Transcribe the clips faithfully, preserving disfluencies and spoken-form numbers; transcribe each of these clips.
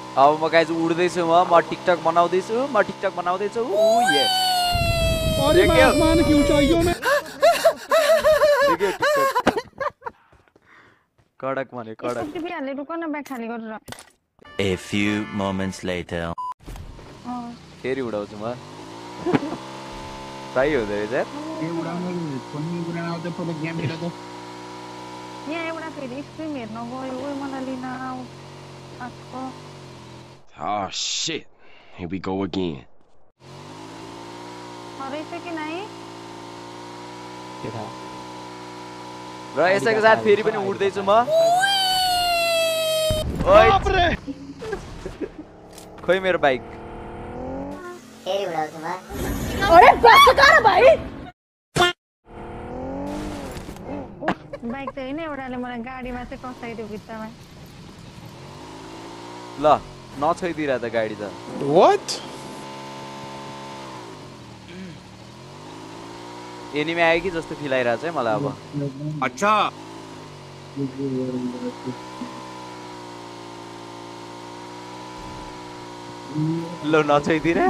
अब म गाइज उड्दैछु म म टिकटक बनाउँदैछु म टिकटक बनाउँदैछु ओ ये अरे मैं आसमान की ऊंचाइयों में देखियो टिकटक कडक भने कडक एकचोटि बिहाले रुक न ब्याग खाली गरेर A few moments later फेरि उडाउँछु म सही हो रहेछ ए उडाउनु फोनले उडाउन आउँछ पहिला गेम हेर त यहाँ एउटा फेरि स्ट्रिम हेर्न गयो ओइ मलाई लिन आऊ आको Oh shit. Here we go again. हरेछ कि नै के थाहा र यसैको साथ फेरि पनि उड्दैछु म ओइ खोइ मेरो बाइक फेरि उडाउँछु म अरे बस कर भाइ बाइक त हैन एउटाले मलाई गाडीमा चाहिँ कसाइदियो भित्तामा ल नछोइदिरा त गाडी त व्हाट एनिमी आयो कि जस्तो फिल आइरहेछ है मलाई अब अच्छा ल नछोइदिरा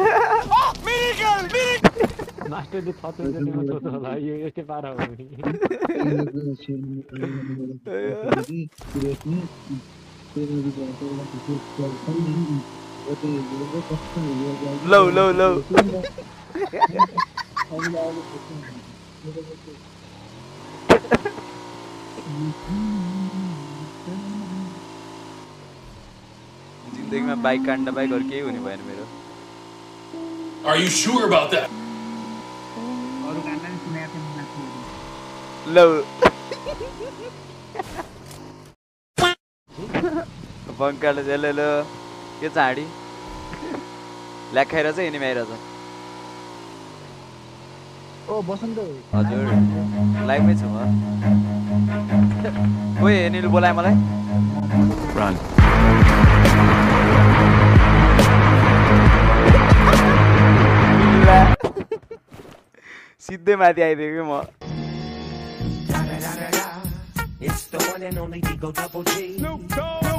मास्टरले थचो जतिमा सोच्छ होला यो यस्तै पारा हो नि लौ लौ लौ जिन्दगीमा बाइक काट्न बाइक अरू केही हुने भएन मेरो Are you sure about that? अरु गाना नि सुनेको थिएँ लौ बङ्काले जेले लो के चाँडी ल्याखाएर चाहिँ एनिमी आइरहेछ ओ बसन्त हजुर लाइभमै छु म कोही एनिल बोलाए मलाई Run. सिधै माथि आइदियो कि म It's the one and only Digo Double G.